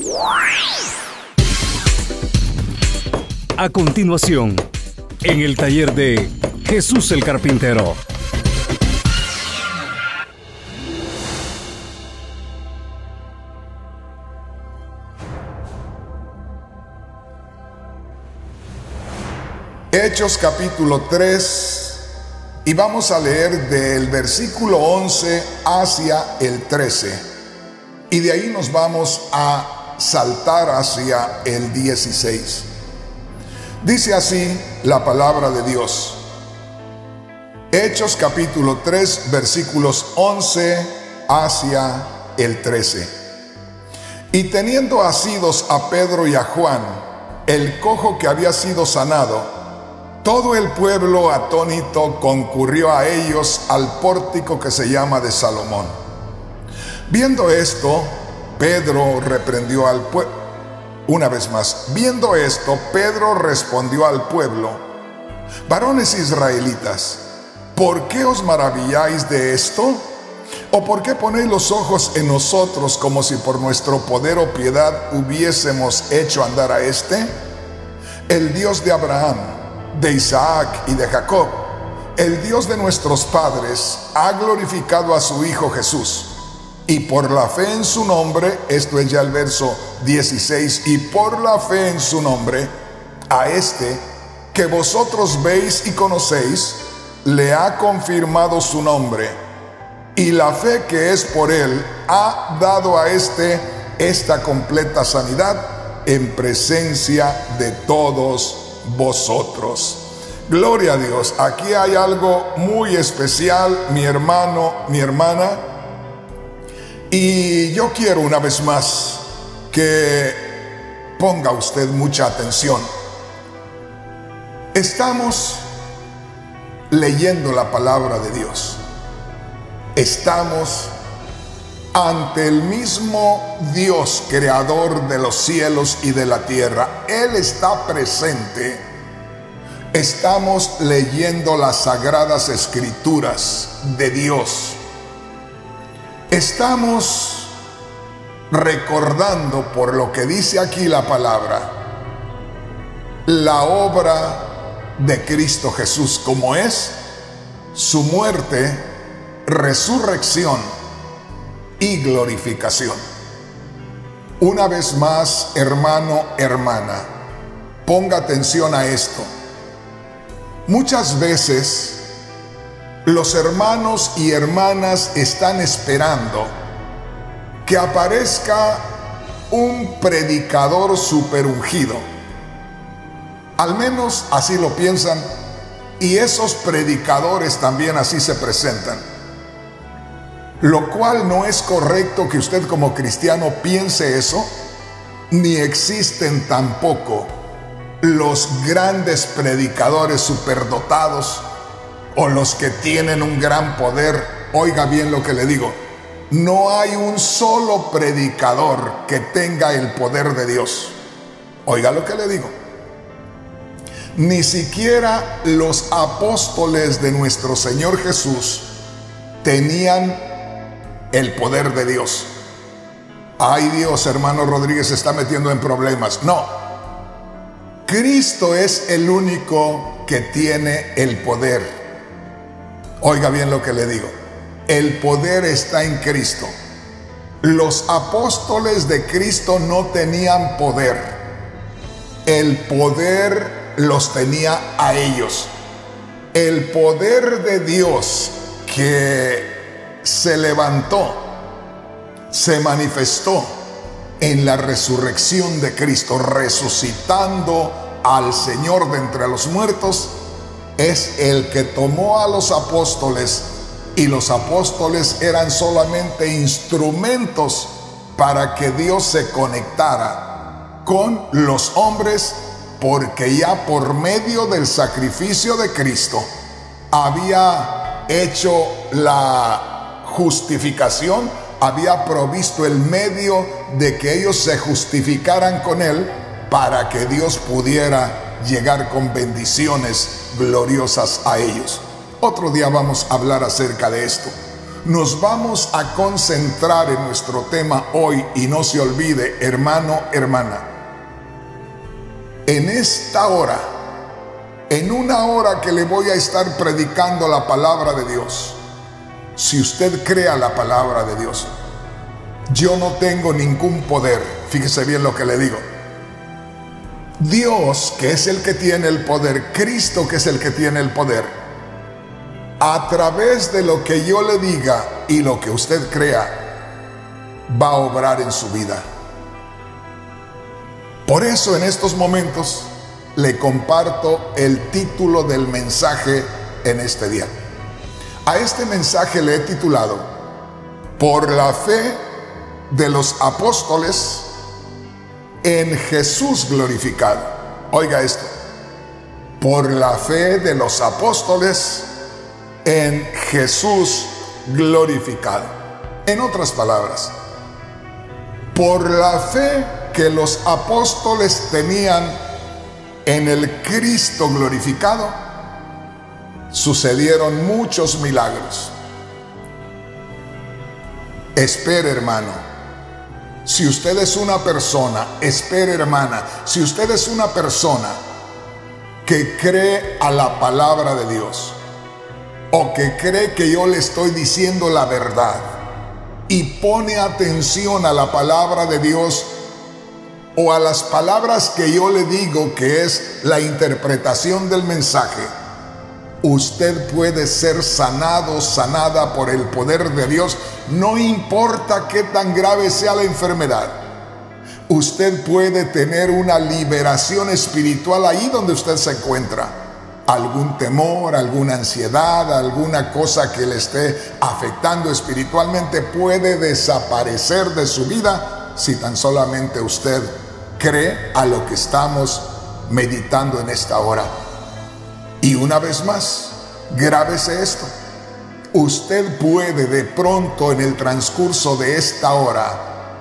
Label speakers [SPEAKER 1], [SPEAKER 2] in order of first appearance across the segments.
[SPEAKER 1] A continuación, en el taller de Jesús el Carpintero.
[SPEAKER 2] Hechos capítulo 3, y vamos a leer del versículo 11 hacia el 13, y de ahí nos vamos a saltar hacia el 16. Dice así la palabra de Dios. Hechos capítulo 3, versículos 11 hacia el 13. Y teniendo asidos a Pedro y a Juan, el cojo que había sido sanado, todo el pueblo atónito concurrió a ellos al pórtico que se llama de Salomón. Viendo esto, Pedro reprendió al pueblo. Una vez más, viendo esto, Pedro respondió al pueblo: varones israelitas, ¿por qué os maravilláis de esto? ¿O por qué ponéis los ojos en nosotros como si por nuestro poder o piedad hubiésemos hecho andar a este? El Dios de Abraham, de Isaac y de Jacob, el Dios de nuestros padres, ha glorificado a su Hijo Jesús. Y por la fe en su nombre, esto es ya el verso 16, y por la fe en su nombre, a este que vosotros veis y conocéis, le ha confirmado su nombre. Y la fe que es por él ha dado a este esta completa sanidad en presencia de todos vosotros. Gloria a Dios. Aquí hay algo muy especial, mi hermano, mi hermana. Y yo quiero una vez más que ponga usted mucha atención. Estamos leyendo la palabra de Dios. Estamos ante el mismo Dios, creador de los cielos y de la tierra. Él está presente. Estamos leyendo las sagradas escrituras de Dios. Estamos recordando, por lo que dice aquí la palabra, la obra de Cristo Jesús, como es su muerte, resurrección y glorificación. Una vez más, hermano, hermana, ponga atención a esto. Muchas veces los hermanos y hermanas están esperando que aparezca un predicador superungido. Al menos así lo piensan, y esos predicadores también así se presentan. Lo cual no es correcto que usted como cristiano piense eso, ni existen tampoco los grandes predicadores superdotados o los que tienen un gran poder. Oiga bien lo que le digo. No hay un solo predicador que tenga el poder de Dios. Oiga lo que le digo. Ni siquiera los apóstoles de nuestro Señor Jesús tenían el poder de Dios. Ay, Dios, hermano Rodríguez se está metiendo en problemas. No. Cristo es el único que tiene el poder. Oiga bien lo que le digo. El poder está en Cristo. Los apóstoles de Cristo no tenían poder. El poder los tenía a ellos. El poder de Dios que se levantó, se manifestó en la resurrección de Cristo, resucitando al Señor de entre los muertos, es el que tomó a los apóstoles, y los apóstoles eran solamente instrumentos para que Dios se conectara con los hombres, porque ya por medio del sacrificio de Cristo había hecho la justificación, había provisto el medio de que ellos se justificaran con Él, para que Dios pudiera llegar con bendiciones gloriosas a ellos. Otro día vamos a hablar acerca de esto. Nos vamos a concentrar en nuestro tema hoy y no se olvide, hermano, hermana, en esta hora, en una hora que le voy a estar predicando la palabra de Dios. Si usted crea la palabra de Dios, yo no tengo ningún poder. Fíjese bien lo que le digo. Dios, que es el que tiene el poder, Cristo, que es el que tiene el poder, a través de lo que yo le diga y lo que usted crea, va a obrar en su vida. Por eso en estos momentos le comparto el título del mensaje en este día. A este mensaje le he titulado: Por la fe de los apóstoles en Jesús glorificado. Oiga esto: por la fe de los apóstoles en Jesús glorificado. En otras palabras, por la fe que los apóstoles tenían en el Cristo glorificado, sucedieron muchos milagros. Espere, hermano. Si usted es una persona, espere, hermana, si usted es una persona que cree a la palabra de Dios, o que cree que yo le estoy diciendo la verdad, y pone atención a la palabra de Dios, o a las palabras que yo le digo, que es la interpretación del mensaje, usted puede ser sanado, sanada por el poder de Dios. No importa qué tan grave sea la enfermedad, usted puede tener una liberación espiritual ahí donde usted se encuentra. Algún temor, alguna ansiedad, alguna cosa que le esté afectando espiritualmente puede desaparecer de su vida si tan solamente usted cree a lo que estamos meditando en esta hora. Y una vez más, grábese esto: usted puede de pronto en el transcurso de esta hora,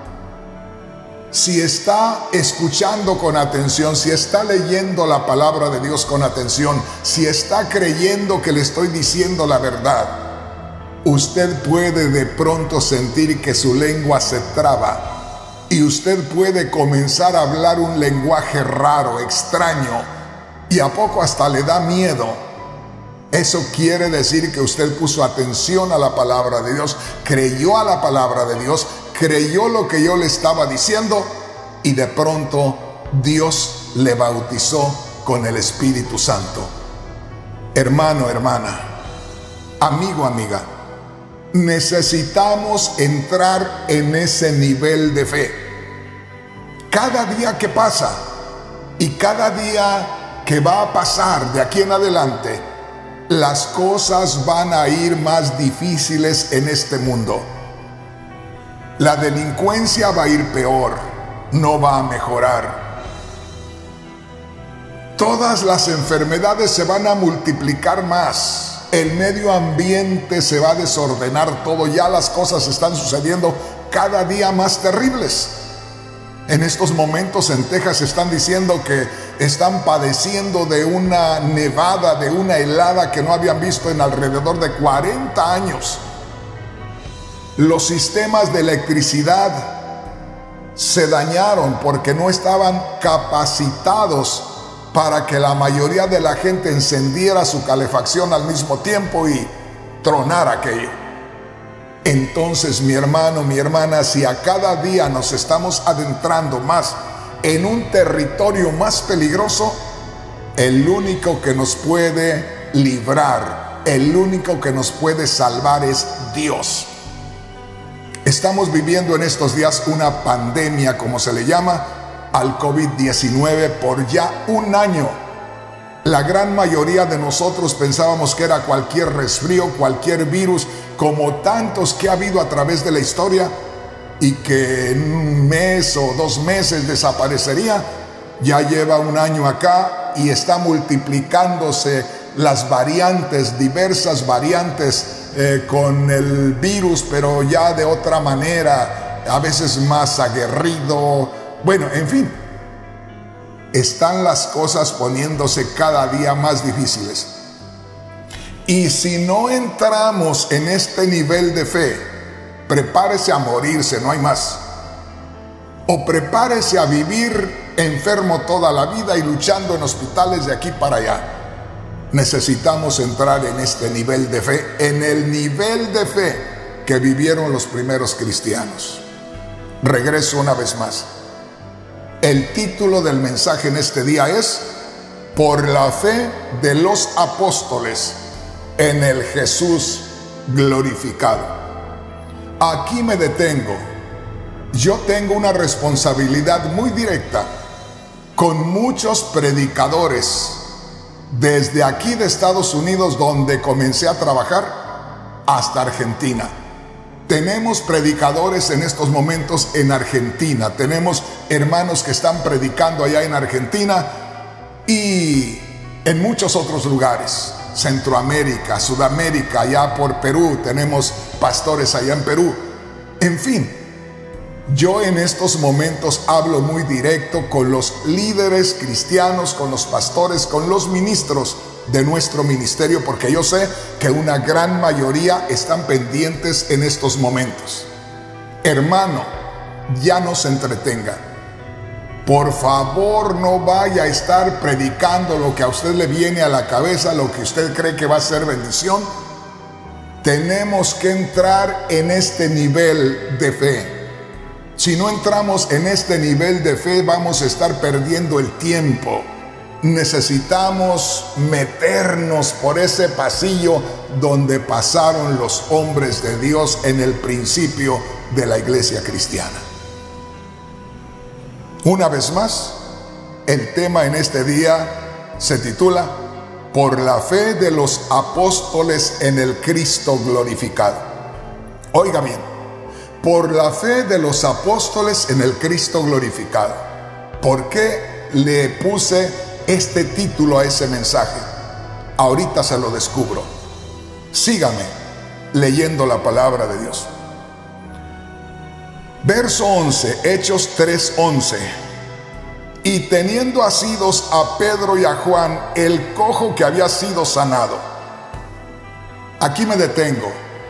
[SPEAKER 2] si está escuchando con atención, si está leyendo la palabra de Dios con atención, si está creyendo que le estoy diciendo la verdad, usted puede de pronto sentir que su lengua se traba y usted puede comenzar a hablar un lenguaje raro, extraño, y a poco hasta le da miedo. Eso quiere decir que usted puso atención a la palabra de Dios, creyó a la palabra de Dios, creyó lo que yo le estaba diciendo, y de pronto Dios le bautizó con el Espíritu Santo. Hermano, hermana, amigo, amiga, necesitamos entrar en ese nivel de fe. Cada día que pasa y cada día que va a pasar de aquí en adelante, las cosas van a ir más difíciles en este mundo. La delincuencia va a ir peor, no va a mejorar. Todas las enfermedades se van a multiplicar más. El medio ambiente se va a desordenar todo. Ya las cosas están sucediendo cada día más terribles. En estos momentos en Texas están diciendo que están padeciendo de una nevada, de una helada que no habían visto en alrededor de 40 años. Los sistemas de electricidad se dañaron porque no estaban capacitados para que la mayoría de la gente encendiera su calefacción al mismo tiempo y tronara aquello. Entonces, mi hermano, mi hermana, si a cada día nos estamos adentrando más en un territorio más peligroso, el único que nos puede librar, el único que nos puede salvar es Dios. Estamos viviendo en estos días una pandemia, como se le llama, al COVID-19 por ya un año. La gran mayoría de nosotros pensábamos que era cualquier resfrío, cualquier virus, como tantos que ha habido a través de la historia, y que en un mes o 2 meses desaparecería. Ya lleva un año acá y está multiplicándose las variantes, diversas variantes con el virus, pero ya de otra manera, a veces más aguerrido. Bueno, en fin, están las cosas poniéndose cada día más difíciles. Y si no entramos en este nivel de fe, prepárese a morirse, no hay más. O prepárese a vivir enfermo toda la vida y luchando en hospitales de aquí para allá. Necesitamos entrar en este nivel de fe, en el nivel de fe que vivieron los primeros cristianos. Regreso una vez más. El título del mensaje en este día es: por la fe de los apóstoles en el Jesús glorificado. Aquí me detengo. Yo tengo una responsabilidad muy directa con muchos predicadores desde aquí de Estados Unidos, donde comencé a trabajar, hasta Argentina. Tenemos predicadores en estos momentos en Argentina. Tenemos hermanos que están predicando allá en Argentina y en muchos otros lugares. Centroamérica, Sudamérica, allá por Perú. Tenemos pastores allá en Perú. En fin, yo en estos momentos hablo muy directo con los líderes cristianos, con los pastores, con los ministros de nuestro ministerio, porque yo sé que una gran mayoría están pendientes en estos momentos. Hermano, ya no se entretenga. Por favor, no vaya a estar predicando lo que a usted le viene a la cabeza, lo que usted cree que va a ser bendición. Tenemos que entrar en este nivel de fe. Si no entramos en este nivel de fe, vamos a estar perdiendo el tiempo. Necesitamos meternos por ese pasillo donde pasaron los hombres de Dios en el principio de la iglesia cristiana. Una vez más, el tema en este día se titula: por la fe de los apóstoles en el Cristo glorificado. Oiga bien, por la fe de los apóstoles en el Cristo glorificado. ¿Por qué le puse este título a ese mensaje? Ahorita se lo descubro. Sígame leyendo la palabra de Dios. Verso 11, Hechos 3:11. Y teniendo asidos a Pedro y a Juan, el cojo que había sido sanado. Aquí me detengo.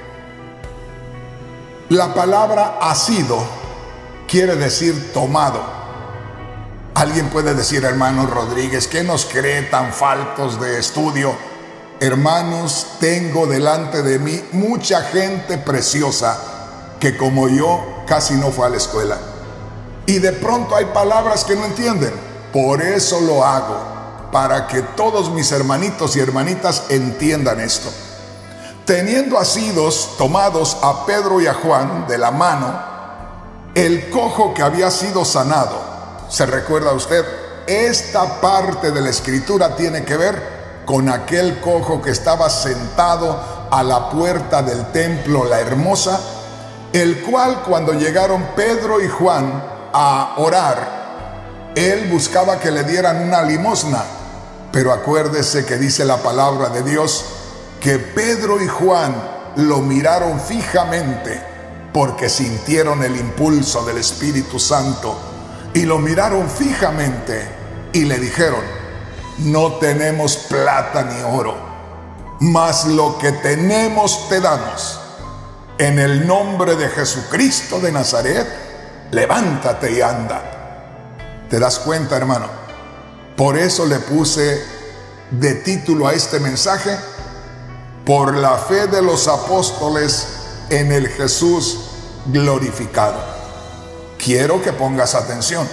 [SPEAKER 2] La palabra asido quiere decir tomado. Alguien puede decir: hermano Rodríguez, ¿qué nos cree tan faltos de estudio? Hermanos, tengo delante de mí mucha gente preciosa que, como yo, casi no fue a la escuela. Y de pronto hay palabras que no entienden. Por eso lo hago, para que todos mis hermanitos y hermanitas entiendan esto. Teniendo asidos tomados a Pedro y a Juan de la mano, el cojo que había sido sanado. ¿Se recuerda usted? Esta parte de la escritura tiene que ver con aquel cojo que estaba sentado a la puerta del templo La Hermosa, el cual, cuando llegaron Pedro y Juan a orar, él buscaba que le dieran una limosna. Pero acuérdese que dice la palabra de Dios que Pedro y Juan lo miraron fijamente porque sintieron el impulso del Espíritu Santo, y lo miraron fijamente y le dijeron: no tenemos plata ni oro, mas lo que tenemos te damos. En el nombre de Jesucristo de Nazaret, levántate y anda. ¿Te das cuenta, hermano? Por eso le puse de título a este mensaje: por la fe de los apóstoles en el Jesús glorificado. Quiero que pongas atención.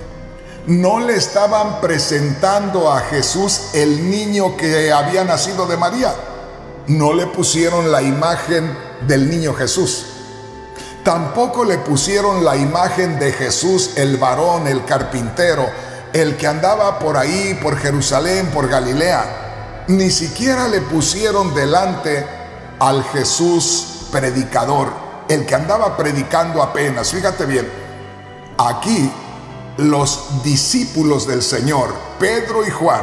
[SPEAKER 2] No le estaban presentando a Jesús el niño que había nacido de María. No le pusieron la imagen del niño Jesús. Tampoco le pusieron la imagen de Jesús, el varón, el carpintero, el que andaba por ahí, por Jerusalén, por Galilea. Ni siquiera le pusieron delante al Jesús predicador, el que andaba predicando apenas. Fíjate bien, aquí los discípulos del Señor, Pedro y Juan,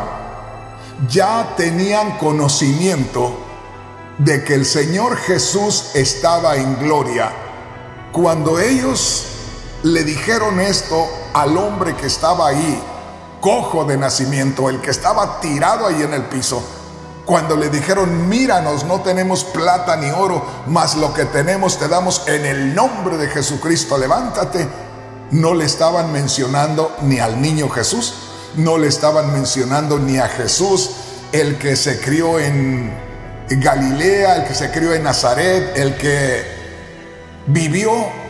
[SPEAKER 2] ya tenían conocimiento de que el Señor Jesús estaba en gloria. Cuando ellos le dijeron esto al hombre que estaba ahí, cojo de nacimiento, el que estaba tirado ahí en el piso, Cuando le dijeron, míranos, no tenemos plata ni oro, mas lo que tenemos te damos en el nombre de Jesucristo, levántate. No le estaban mencionando ni al niño Jesús, no le estaban mencionando ni a Jesús, el que se crió en Galilea, el que se crió en Nazaret, el que vivió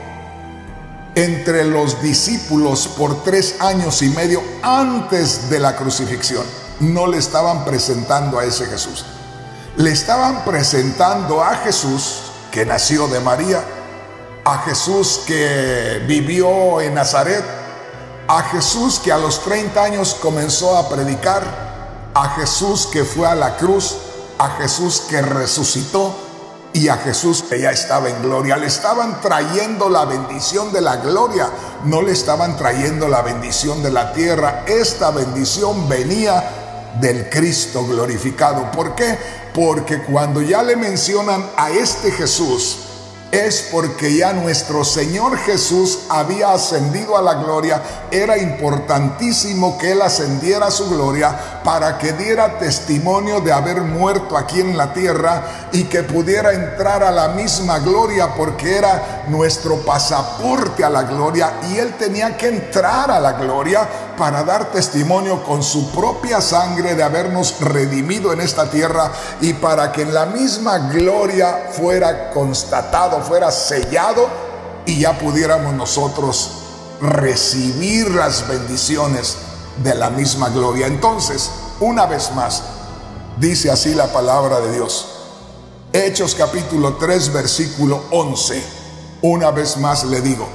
[SPEAKER 2] entre los discípulos por 3 años y medio antes de la crucifixión. No le estaban presentando a ese Jesús. Le estaban presentando a Jesús que nació de María, a Jesús que vivió en Nazaret, a Jesús que a los 30 años comenzó a predicar, a Jesús que fue a la cruz, a Jesús que resucitó y a Jesús que ya estaba en gloria. Le estaban trayendo la bendición de la gloria, no le estaban trayendo la bendición de la tierra. Esta bendición venía del Cristo glorificado. ¿Por qué? Porque cuando ya le mencionan a este Jesús, es porque ya nuestro Señor Jesús había ascendido a la gloria. Era importantísimo que Él ascendiera a su gloria para que diera testimonio de haber muerto aquí en la tierra y que pudiera entrar a la misma gloria, porque era nuestro pasaporte a la gloria, y Él tenía que entrar a la gloria para dar testimonio con su propia sangre de habernos redimido en esta tierra, y para que en la misma gloria fuera constatado, fuera sellado, y ya pudiéramos nosotros recibir las bendiciones de la misma gloria. Entonces, una vez más, dice así la palabra de Dios. Hechos capítulo 3, versículo 11. Una vez más le digo,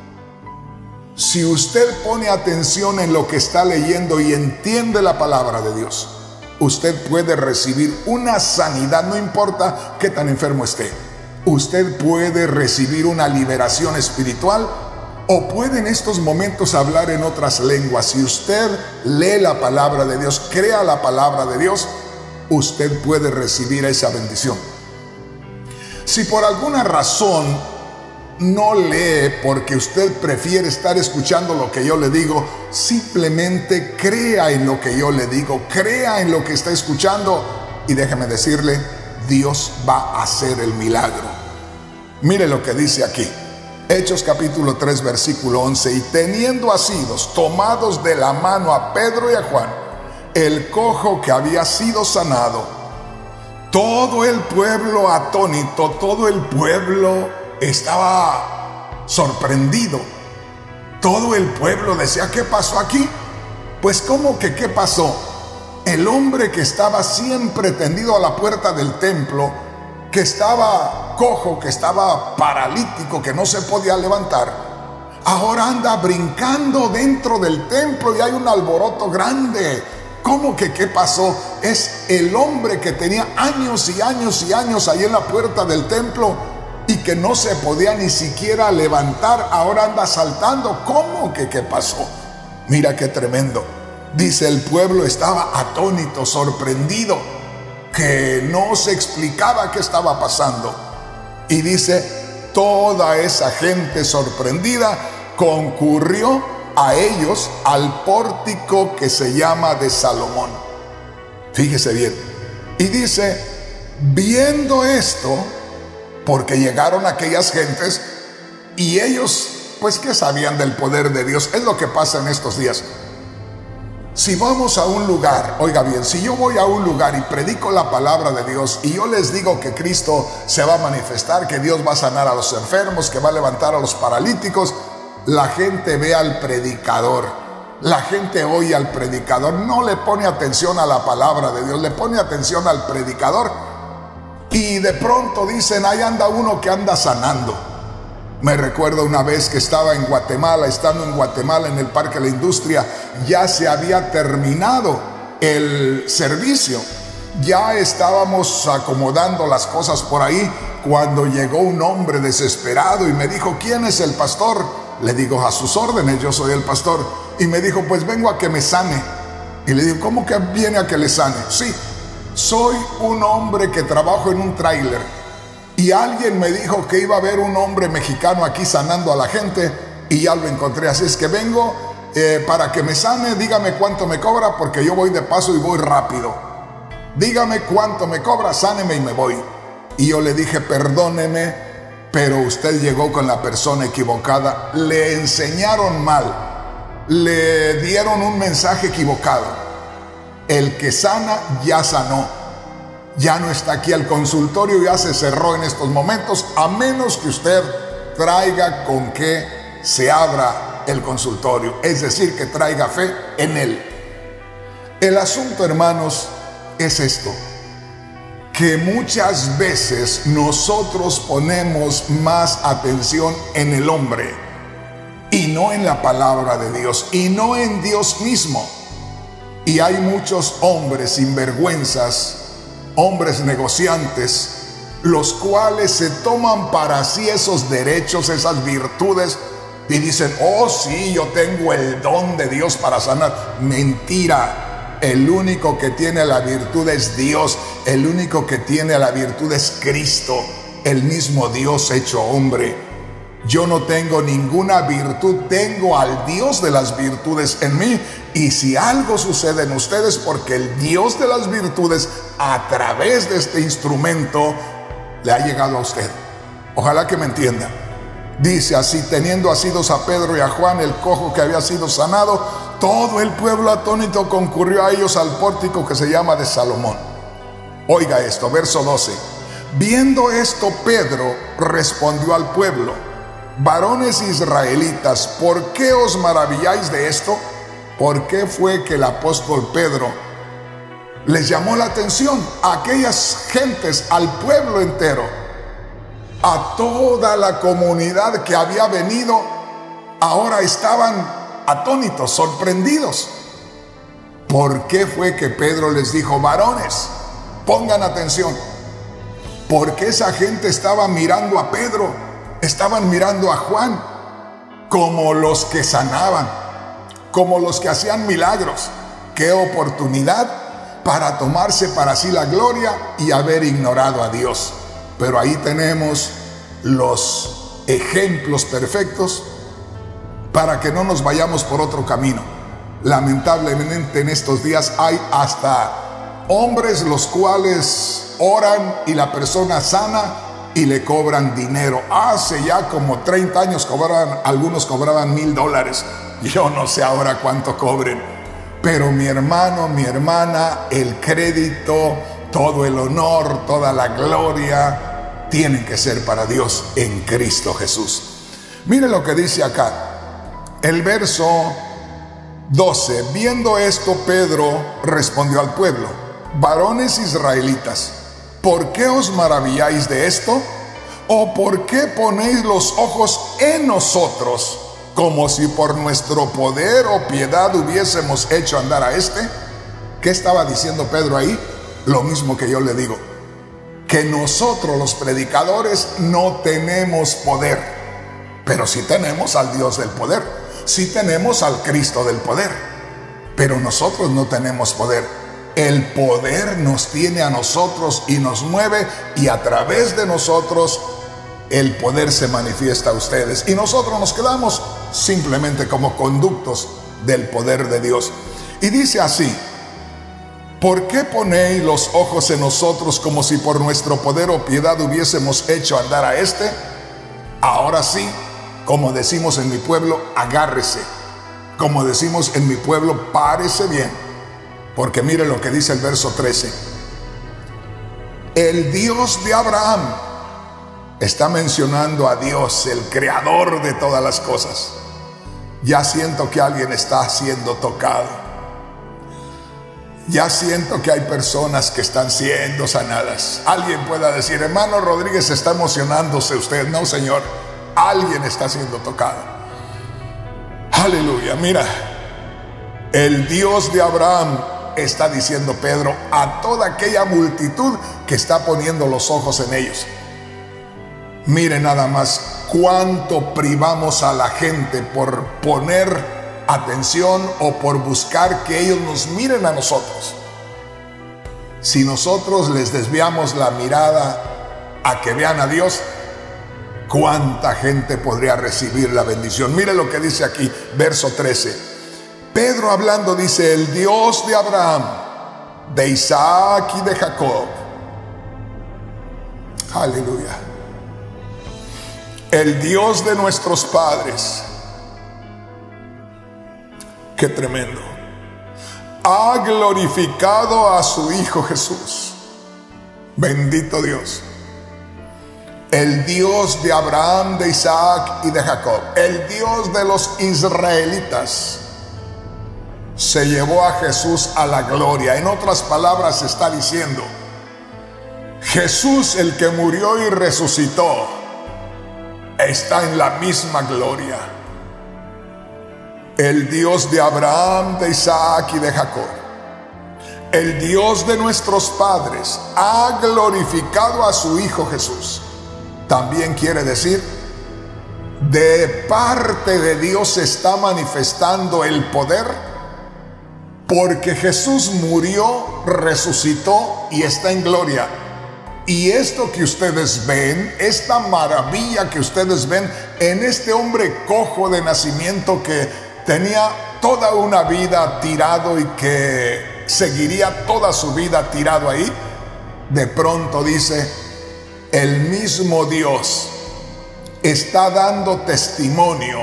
[SPEAKER 2] si usted pone atención en lo que está leyendo y entiende la palabra de Dios, usted puede recibir una sanidad, no importa qué tan enfermo esté. Usted puede recibir una liberación espiritual, o puede en estos momentos hablar en otras lenguas. Si usted lee la palabra de Dios, crea la palabra de Dios, usted puede recibir esa bendición. Si por alguna razón no lee porque usted prefiere estar escuchando lo que yo le digo, simplemente crea en lo que yo le digo, crea en lo que está escuchando, y déjeme decirle, Dios va a hacer el milagro. Mire lo que dice aquí, Hechos capítulo 3, versículo 11. Y teniendo asidos, tomados de la mano a Pedro y a Juan, el cojo que había sido sanado, todo el pueblo atónito, todo el pueblo estaba sorprendido. Todo el pueblo decía, ¿qué pasó aquí? Pues ¿cómo que qué pasó? El hombre que estaba siempre tendido a la puerta del templo, que estaba cojo, que estaba paralítico, que no se podía levantar, ahora anda brincando dentro del templo y hay un alboroto grande. ¿Cómo que qué pasó? Es el hombre que tenía años y años y años ahí en la puerta del templo y que no se podía ni siquiera levantar, ahora anda saltando. ¿Cómo que qué pasó? Mira qué tremendo. Dice, el pueblo estaba atónito, sorprendido, que no se explicaba qué estaba pasando. Y dice, toda esa gente sorprendida concurrió a ellos al pórtico que se llama de Salomón. Fíjese bien. Y dice, viendo esto, porque llegaron aquellas gentes y ellos, pues, ¿qué sabían del poder de Dios? Es lo que pasa en estos días. Si vamos a un lugar, oiga bien, si yo voy a un lugar y predico la palabra de Dios y yo les digo que Cristo se va a manifestar, que Dios va a sanar a los enfermos, que va a levantar a los paralíticos, la gente ve al predicador, la gente oye al predicador, no le pone atención a la palabra de Dios, le pone atención al predicador, y de pronto dicen, ahí anda uno que anda sanando. Me recuerdo una vez que estaba en Guatemala, estando en Guatemala en el Parque de la Industria, ya se había terminado el servicio, ya estábamos acomodando las cosas por ahí, cuando llegó un hombre desesperado y me dijo, ¿quién es el pastor? Le digo, a sus órdenes, yo soy el pastor. Y me dijo, pues vengo a que me sane. Y le digo, ¿cómo que viene a que le sane? Sí, soy un hombre que trabajo en un tráiler. Y alguien me dijo que iba a haber un hombre mexicano aquí sanando a la gente y ya lo encontré. Así es que vengo para que me sane, dígame cuánto me cobra porque yo voy de paso y voy rápido. dígame cuánto me cobra, sáneme y me voy. Y yo le dije, perdóneme, pero usted llegó con la persona equivocada, le enseñaron mal, le dieron un mensaje equivocado. El que sana ya sanó, ya no está aquí. El consultorio ya se cerró en estos momentos, a menos que usted traiga con qué se abra el consultorio, es decir, que traiga fe en él. El asunto, hermanos, es esto, que muchas veces nosotros ponemos más atención en el hombre y no en la palabra de Dios y no en Dios mismo. Y hay muchos hombres sinvergüenzas, hombres negociantes, los cuales se toman para sí esos derechos, esas virtudes, y dicen, oh sí, yo tengo el don de Dios para sanar. Mentira. El único que tiene la virtud es Dios. El único que tiene la virtud es Cristo, el mismo Dios hecho hombre. Yo no tengo ninguna virtud, tengo al Dios de las virtudes en mí. Y si algo sucede en ustedes, porque el Dios de las virtudes, a través de este instrumento, le ha llegado a usted. Ojalá que me entienda. Dice así: teniendo asidos a Pedro y a Juan, el cojo que había sido sanado, todo el pueblo atónito concurrió a ellos al pórtico que se llama de Salomón. Oiga esto, verso 12. Viendo esto, Pedro respondió al pueblo: varones israelitas, ¿por qué os maravilláis de esto? ¿Por qué fue que el apóstol Pedro les llamó la atención a aquellas gentes, al pueblo entero, a toda la comunidad que había venido? Ahora estaban atónitos, sorprendidos. ¿Por qué fue que Pedro les dijo, varones, pongan atención? Porque esa gente estaba mirando a Pedro, estaban mirando a Juan como los que sanaban, como los que hacían milagros. Qué oportunidad para tomarse para sí la gloria y haber ignorado a Dios. Pero ahí tenemos los ejemplos perfectos para que no nos vayamos por otro camino. Lamentablemente en estos días hay hasta hombres los cuales oran y la persona sana y le cobran dinero. Hace ya como 30 años algunos cobraban $1000. Yo no sé ahora cuánto cobren. Pero mi hermano, mi hermana, el crédito, todo el honor, toda la gloria tienen que ser para Dios en Cristo Jesús. Mire lo que dice acá, el verso 12. Viendo esto, Pedro respondió al pueblo: varones israelitas, ¿por qué os maravilláis de esto? ¿O por qué ponéis los ojos en nosotros, como si por nuestro poder o piedad hubiésemos hecho andar a este? ¿Qué estaba diciendo Pedro ahí? Lo mismo que yo le digo, que nosotros los predicadores no tenemos poder, pero sí tenemos al Dios del poder, sí tenemos al Cristo del poder, pero nosotros no tenemos poder. El poder nos tiene a nosotros y nos mueve, y a través de nosotros el poder se manifiesta a ustedes, y nosotros nos quedamos simplemente como conductos del poder de Dios. Y dice así: ¿por qué ponéis los ojos en nosotros como si por nuestro poder o piedad hubiésemos hecho andar a este? Ahora sí, como decimos en mi pueblo, agárrese. Como decimos en mi pueblo, párese bien. Porque mire lo que dice el verso 13. El Dios de Abraham, está mencionando a Dios, el creador de todas las cosas. Ya siento que alguien está siendo tocado. Ya siento que hay personas que están siendo sanadas. Alguien pueda decir: hermano Rodríguez, está emocionándose usted. No, señor, alguien está siendo tocado. Aleluya. Mira, el Dios de Abraham, está diciendo Pedro a toda aquella multitud que está poniendo los ojos en ellos. Mire nada más cuánto privamos a la gente por poner atención o por buscar que ellos nos miren a nosotros. Si nosotros les desviamos la mirada a que vean a Dios, ¿cuánta gente podría recibir la bendición? Mire lo que dice aquí, verso 13. Pedro hablando dice: el Dios de Abraham de Isaac y de Jacob. Aleluya. El Dios de nuestros padres, qué tremendo, ha glorificado a su Hijo Jesús. Bendito Dios. El Dios de Abraham, de Isaac y de Jacob, el Dios de los israelitas, se llevó a Jesús a la gloria. En otras palabras, está diciendo: Jesús, el que murió y resucitó, está en la misma gloria. El Dios de Abraham, de Isaac y de Jacob, el Dios de nuestros padres, ha glorificado a su Hijo Jesús. También quiere decir, de parte de Dios se está manifestando el poder, porque Jesús murió, resucitó y está en gloria. Y esto que ustedes ven, esta maravilla que ustedes ven en este hombre cojo de nacimiento que tenía toda una vida tirado y que seguiría toda su vida tirado ahí, de pronto dice: el mismo Dios está dando testimonio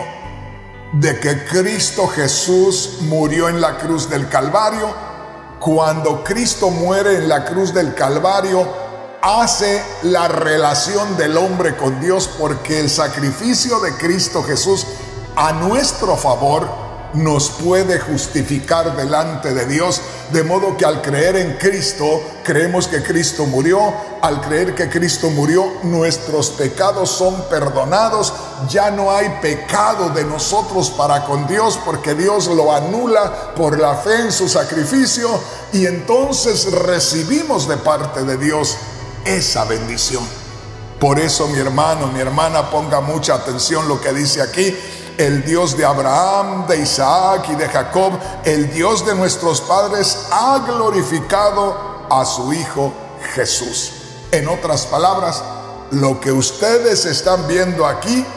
[SPEAKER 2] de que Cristo Jesús murió en la cruz del Calvario. Cuando Cristo muere en la cruz del Calvario, hace la relación del hombre con Dios, porque el sacrificio de Cristo Jesús a nuestro favor nos puede justificar delante de Dios, de modo que al creer en Cristo, creemos que Cristo murió. Al creer que Cristo murió, nuestros pecados son perdonados. Ya no hay pecado de nosotros para con Dios, porque Dios lo anula por la fe en su sacrificio, y entonces recibimos de parte de Dios esa bendición. Por eso, mi hermano, mi hermana, ponga mucha atención lo que dice aquí: el Dios de Abraham, de Isaac y de Jacob, el Dios de nuestros padres, ha glorificado a su Hijo Jesús. En otras palabras, lo que ustedes están viendo aquí,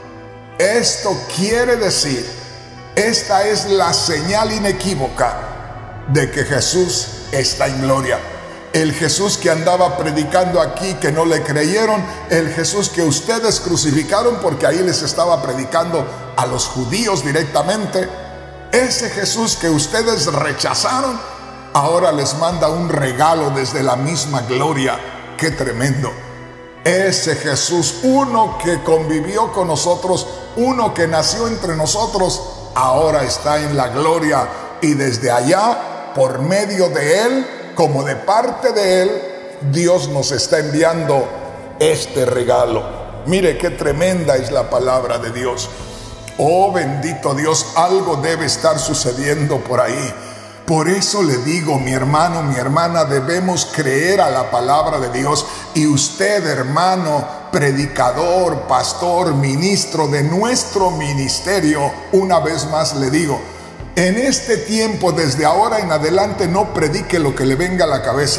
[SPEAKER 2] esto quiere decir, esta es la señal inequívoca de que Jesús está en gloria. El Jesús que andaba predicando aquí, que no le creyeron, el Jesús que ustedes crucificaron porque ahí les estaba predicando a los judíos directamente, ese Jesús que ustedes rechazaron, ahora les manda un regalo desde la misma gloria. ¡Qué tremendo! Ese Jesús, uno que convivió con nosotros, uno que nació entre nosotros, ahora está en la gloria, y desde allá, por medio de Él, como de parte de Él, Dios nos está enviando este regalo. Mire qué tremenda es la palabra de Dios. Oh, bendito Dios, algo debe estar sucediendo por ahí. Por eso le digo, mi hermano, mi hermana, debemos creer a la palabra de Dios. Y usted, hermano, predicador, pastor, ministro de nuestro ministerio, una vez más le digo, en este tiempo, desde ahora en adelante, no predique lo que le venga a la cabeza.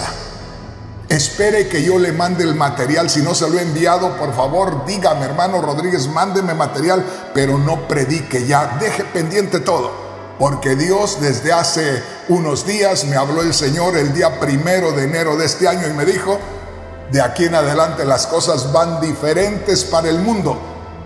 [SPEAKER 2] Espere que yo le mande el material. Si no se lo he enviado, por favor, dígame: hermano Rodríguez, mándeme material, pero no predique ya. Deje pendiente todo, porque Dios desde hace unos días me habló el Señor el día 1 de enero de este año y me dijo: de aquí en adelante las cosas van diferentes para el mundo.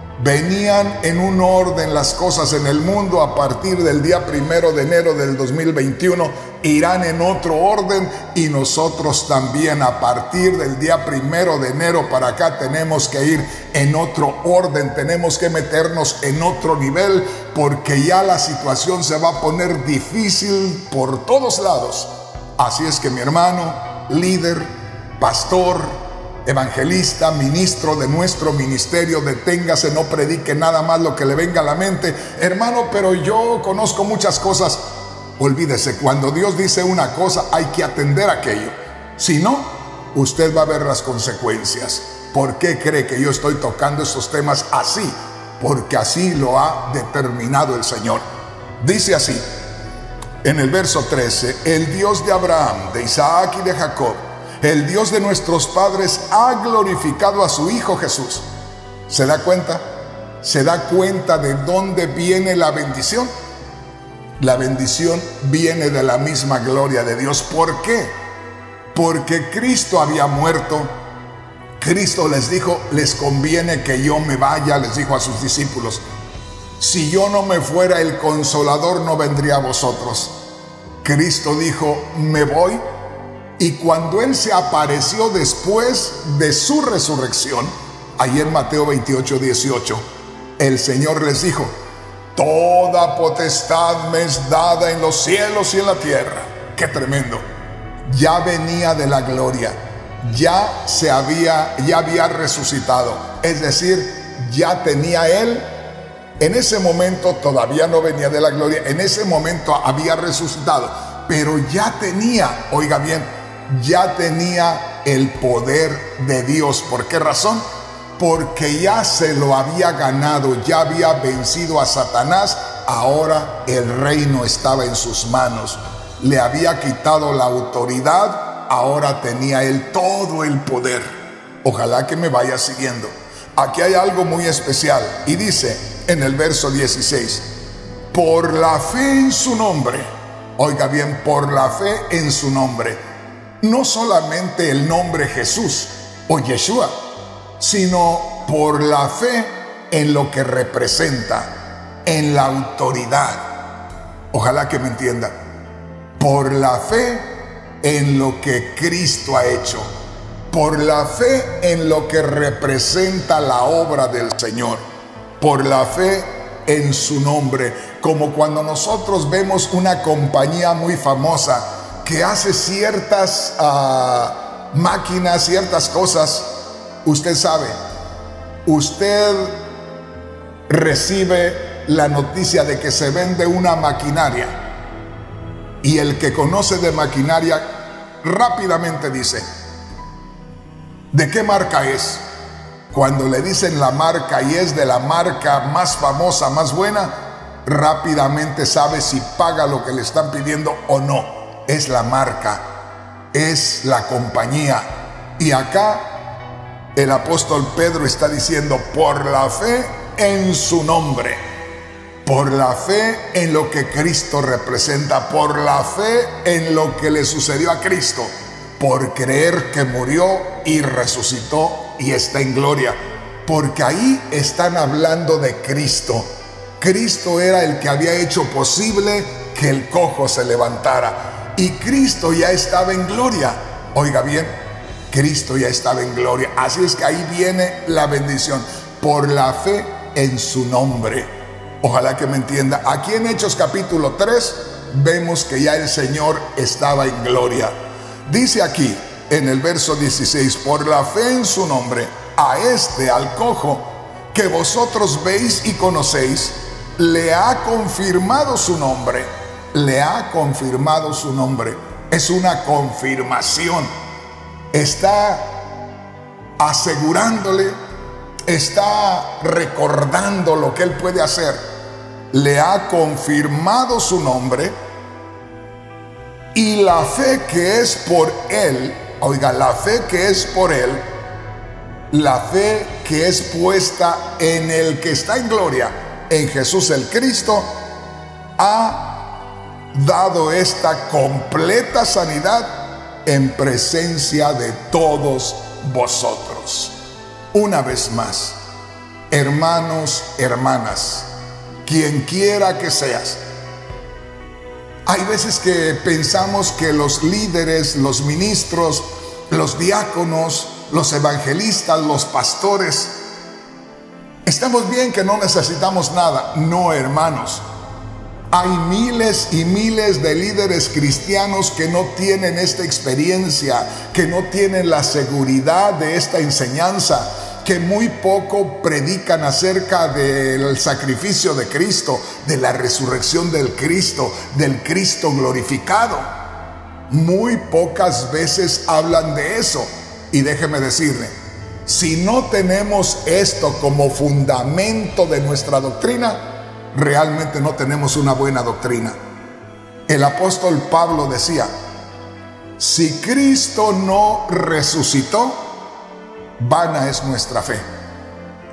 [SPEAKER 2] Venían en un orden las cosas en el mundo, a partir del día 1 de enero del 2021 irán en otro orden, y nosotros también a partir del día 1 de enero para acá tenemos que ir en otro orden, tenemos que meternos en otro nivel, porque ya la situación se va a poner difícil por todos lados. Así es que, mi hermano, líder, pastor, evangelista, ministro de nuestro ministerio, deténgase, no predique nada más lo que le venga a la mente. Hermano, pero yo conozco muchas cosas. Olvídese, cuando Dios dice una cosa hay que atender aquello. Si no, usted va a ver las consecuencias. ¿Por qué cree que yo estoy tocando estos temas así? Porque así lo ha determinado el Señor. Dice así, en el verso 13, el Dios de Abraham, de Isaac y de Jacob, el Dios de nuestros padres, ha glorificado a su Hijo Jesús. ¿Se da cuenta? ¿Se da cuenta de dónde viene la bendición? La bendición viene de la misma gloria de Dios. ¿Por qué? Porque Cristo había muerto. Cristo les dijo, les conviene que yo me vaya, les dijo a sus discípulos. Si yo no me fuera, el Consolador no vendría a vosotros. Cristo dijo, me voy. Y cuando Él se apareció después de su resurrección, ahí en Mateo 28, 18, el Señor les dijo, toda potestad me es dada en los cielos y en la tierra. ¡Qué tremendo! Ya venía de la gloria, ya había resucitado. Es decir, ya tenía Él. En ese momento todavía no venía de la gloria, en ese momento había resucitado, pero ya tenía, oiga bien, ya tenía el poder de Dios. ¿Por qué razón? Porque ya se lo había ganado, ya había vencido a Satanás. Ahora el reino estaba en sus manos. Le había quitado la autoridad, ahora tenía él todo el poder. Ojalá que me vaya siguiendo. Aquí hay algo muy especial y dice en el verso 16, por la fe en su nombre. Oiga bien, por la fe en su nombre. No solamente el nombre Jesús o Yeshua, sino por la fe en lo que representa, en la autoridad. Ojalá que me entienda. Por la fe en lo que Cristo ha hecho, por la fe en lo que representa la obra del Señor, por la fe en su nombre. Como cuando nosotros vemos una compañía muy famosa que hace ciertas máquinas, ciertas cosas. Usted sabe, usted recibe la noticia de que se vende una maquinaria y el que conoce de maquinaria rápidamente dice, ¿de qué marca es? Cuando le dicen la marca y es de la marca más famosa, más buena, rápidamente sabe si paga lo que le están pidiendo o no. Es la marca, es la compañía. Y acá el apóstol Pedro está diciendo, por la fe en su nombre, por la fe en lo que Cristo representa, por la fe en lo que le sucedió a Cristo, por creer que murió y resucitó y está en gloria, porque ahí están hablando de Cristo. Cristo era el que había hecho posible que el cojo se levantara y Cristo ya estaba en gloria. Oiga bien, Cristo ya estaba en gloria. Así es que ahí viene la bendición, por la fe en su nombre. Ojalá que me entienda. Aquí en Hechos capítulo 3 vemos que ya el Señor estaba en gloria. Dice aquí en el verso 16, por la fe en su nombre, a este, al cojo, que vosotros veis y conocéis, le ha confirmado su nombre. Le ha confirmado su nombre. Es una confirmación. Está asegurándole, está recordando lo que él puede hacer. Le ha confirmado su nombre y la fe que es por él, oiga, la fe que es por él, la fe que es puesta en el que está en gloria, en Jesús el Cristo, ha dado esta completa sanidad en presencia de todos vosotros. Una vez más, hermanos, hermanas, quien quiera que seas, hay veces que pensamos que los líderes, los ministros, los diáconos, los evangelistas, los pastores, estamos bien, que no necesitamos nada. No, hermanos. Hay miles y miles de líderes cristianos que no tienen esta experiencia, que no tienen la seguridad de esta enseñanza, que muy poco predican acerca del sacrificio de Cristo, de la resurrección del Cristo glorificado. Muy pocas veces hablan de eso. Y déjeme decirle, si no tenemos esto como fundamento de nuestra doctrina, realmente no tenemos una buena doctrina. El apóstol Pablo decía, si Cristo no resucitó, vana es nuestra fe.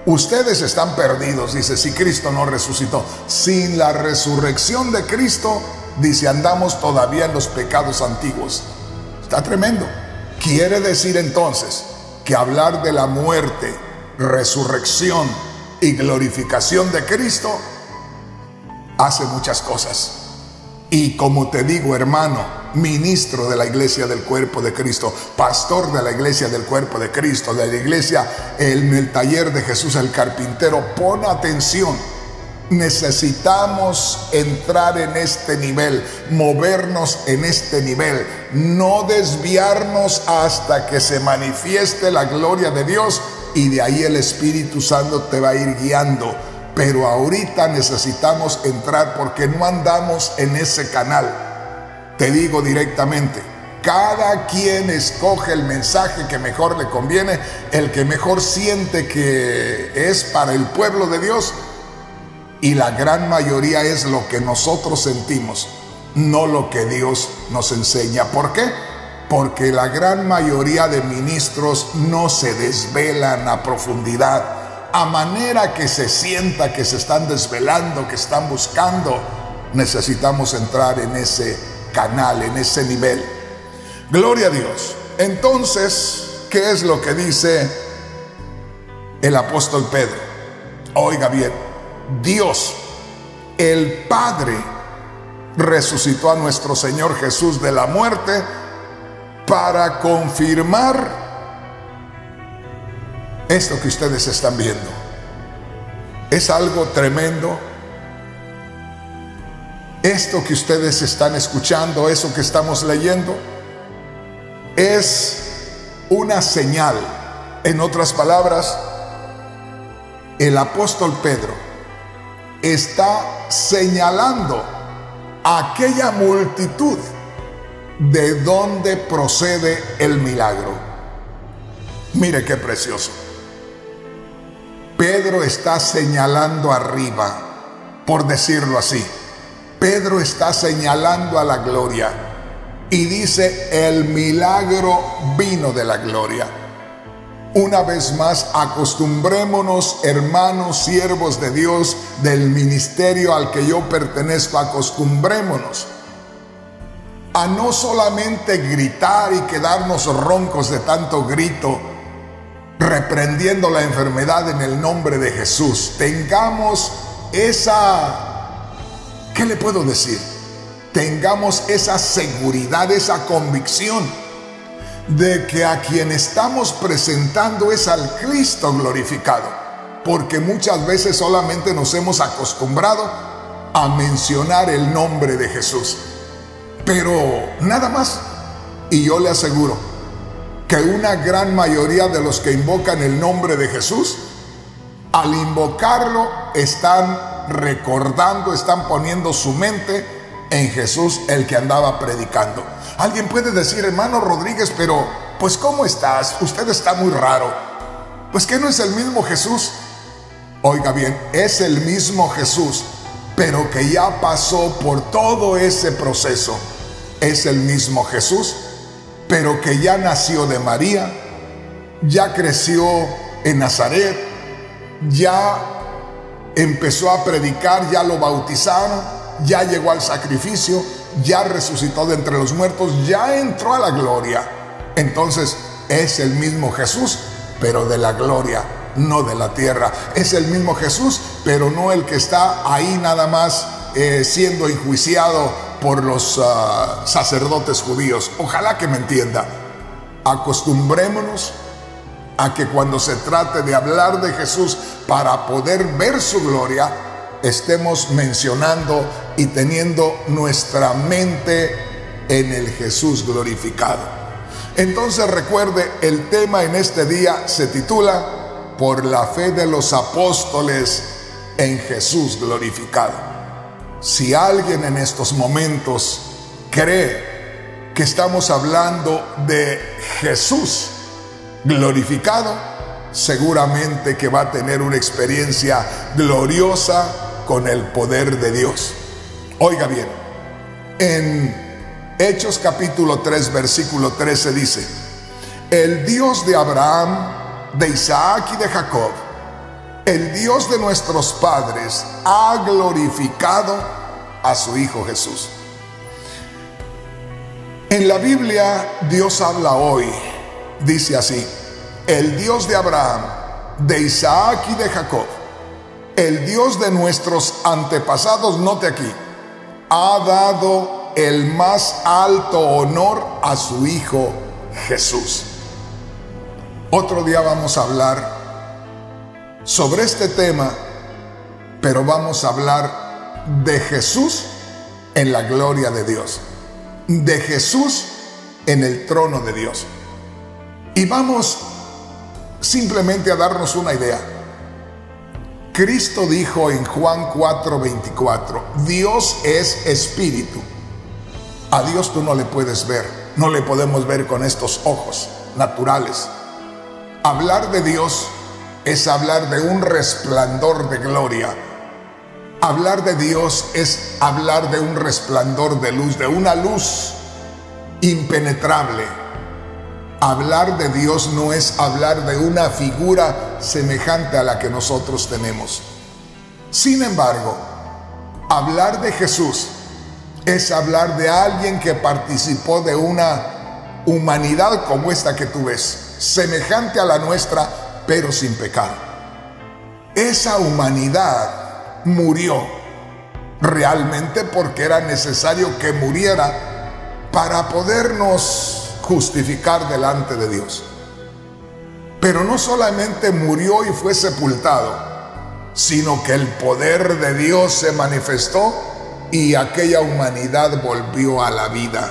[SPEAKER 2] Ustedes están perdidos, dice, si Cristo no resucitó. Sin la resurrección de Cristo, dice, andamos todavía en los pecados antiguos. Está tremendo. Quiere decir entonces que hablar de la muerte, resurrección y glorificación de Cristo hace muchas cosas. Y como te digo, hermano, ministro de la iglesia del cuerpo de Cristo, pastor de la iglesia del cuerpo de Cristo, de la iglesia en el taller de Jesús el carpintero, pon atención. Necesitamos entrar en este nivel, movernos en este nivel, no desviarnos hasta que se manifieste la gloria de Dios, y de ahí el Espíritu Santo te va a ir guiando. Pero ahorita necesitamos entrar porque no andamos en ese canal. Te digo directamente, cada quien escoge el mensaje que mejor le conviene, el que mejor siente que es para el pueblo de Dios, y la gran mayoría es lo que nosotros sentimos, no lo que Dios nos enseña. ¿Por qué? Porque la gran mayoría de ministros no se desvelan a profundidad, a manera que se sienta que se están desvelando, que están buscando. Necesitamos entrar en ese canal, en ese nivel. Gloria a Dios. Entonces, ¿qué es lo que dice el apóstol Pedro? Oiga bien, Dios, el Padre, resucitó a nuestro Señor Jesús de la muerte para confirmar esto que ustedes están viendo. Es algo tremendo. Esto que ustedes están escuchando, eso que estamos leyendo, es una señal. En otras palabras, el apóstol Pedro está señalando a aquella multitud de dónde procede el milagro. Mire qué precioso. Pedro está señalando arriba, por decirlo así. Pedro está señalando a la gloria y dice, el milagro vino de la gloria. Una vez más, acostumbrémonos, hermanos, siervos de Dios, del ministerio al que yo pertenezco, acostumbrémonos a no solamente gritar y quedarnos roncos de tanto grito, reprendiendo la enfermedad en el nombre de Jesús. Tengamos esa, ¿qué le puedo decir? Tengamos esa seguridad, esa convicción de que a quien estamos presentando es al Cristo glorificado, porque muchas veces solamente nos hemos acostumbrado a mencionar el nombre de Jesús, pero nada más. Y yo le aseguro que una gran mayoría de los que invocan el nombre de Jesús, al invocarlo están recordando, están poniendo su mente en Jesús, el que andaba predicando. Alguien puede decir, hermano Rodríguez, pero pues ¿cómo estás? Usted está muy raro. Pues que no es el mismo Jesús. Oiga bien, es el mismo Jesús, pero que ya pasó por todo ese proceso. Es el mismo Jesús, pero que ya nació de María, ya creció en Nazaret, ya empezó a predicar, ya lo bautizaron, ya llegó al sacrificio, ya resucitó de entre los muertos, ya entró a la gloria. Entonces es el mismo Jesús, pero de la gloria, no de la tierra. Es el mismo Jesús, pero no el que está ahí nada más siendo enjuiciado por los sacerdotes judíos. Ojalá que me entienda. Acostumbrémonos a que cuando se trate de hablar de Jesús, para poder ver su gloria, estemos mencionando y teniendo nuestra mente en el Jesús glorificado. Entonces recuerde, el tema en este día se titula Por la fe de los apóstoles en Jesús glorificado. Si alguien en estos momentos cree que estamos hablando de Jesús glorificado, seguramente que va a tener una experiencia gloriosa con el poder de Dios. Oiga bien, en Hechos capítulo 3 versículo 13 dice: el Dios de Abraham, de Isaac y de Jacob el Dios de nuestros padres ha glorificado a su Hijo Jesús. En la Biblia Dios habla hoy, dice así: el Dios de Abraham, de Isaac y de Jacob, el Dios de nuestros antepasados, note aquí, ha dado el más alto honor a su Hijo Jesús. Otro día vamos a hablar sobre este tema, pero vamos a hablar de Jesús en la gloria de Dios, de Jesús en el trono de Dios. Y vamos simplemente a darnos una idea. Cristo dijo en Juan 4:24, Dios es espíritu. A Dios tú no le puedes ver, no le podemos ver con estos ojos naturales. Hablar de Dios es hablar de un resplandor de gloria. Hablar de Dios es hablar de un resplandor de luz, de una luz impenetrable. Hablar de Dios no es hablar de una figura semejante a la que nosotros tenemos. Sin embargo, hablar de Jesús es hablar de alguien que participó de una humanidad como esta que tú ves, semejante a la nuestra, pero sin pecado. Esa humanidad murió realmente porque era necesario que muriera para podernos justificar delante de Dios. Pero no solamente murió y fue sepultado, sino que el poder de Dios se manifestó y aquella humanidad volvió a la vida.